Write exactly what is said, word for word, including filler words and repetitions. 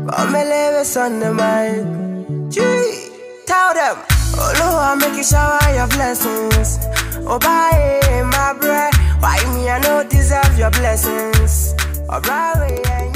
I'm a live on the mic. Gee, tell them, oh Lord, I make you shower your blessings. Oh, bye, my bread. Why me, I don't deserve your blessings. Oh, bye,